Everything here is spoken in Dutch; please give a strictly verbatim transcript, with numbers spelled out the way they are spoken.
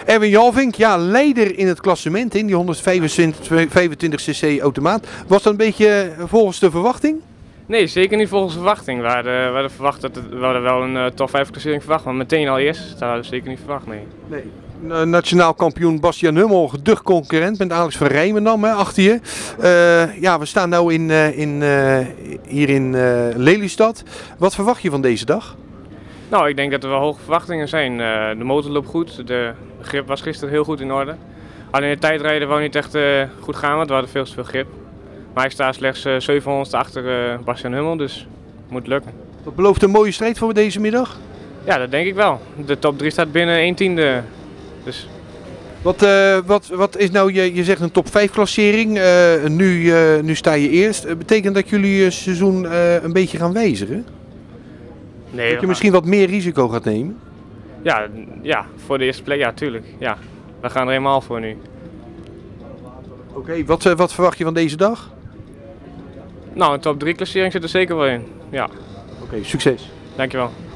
Erwin Jalvink, ja, leider in het klassement in die honderdvijfentwintig cc automaat. Was dat een beetje volgens de verwachting? Nee, zeker niet volgens verwachting. We hadden, we hadden, verwacht dat het, we hadden wel een uh, top vijf klassering verwacht, maar meteen al eerst. Dat hadden we zeker niet verwacht, nee. nee. Nationaal kampioen Bastiaan Hummel, geducht concurrent met Alex van Rijmendam hè, achter je. Uh, ja, we staan nu in, uh, in, uh, hier in uh, Lelystad. Wat verwacht je van deze dag? Nou, ik denk dat er wel hoge verwachtingen zijn. Uh, de motor loopt goed, de grip was gisteren heel goed in orde. Alleen de tijdrijden wou niet echt uh, goed gaan, want we hadden veel te veel grip. Maar ik sta slechts uh, zevenhonderd achter uh, Bastiaan Hummel, dus het moet lukken. Dat belooft een mooie strijd voor deze middag? Ja, dat denk ik wel. De top drie staat binnen één tiende. Dus. Wat, uh, wat, wat is nou, je, je zegt een top vijf klassering, uh, nu, uh, nu sta je eerst. Uh, betekent dat jullie je seizoen uh, een beetje gaan wijzigen? Nee, dat je misschien wat meer risico gaat nemen? Ja, ja, voor de eerste plek, ja, tuurlijk. Ja, we gaan er helemaal voor nu. Oké, okay, wat, uh, wat verwacht je van deze dag? Nou, een top drie klassering zit er zeker wel in, ja. Oké, okay, succes. Dankjewel.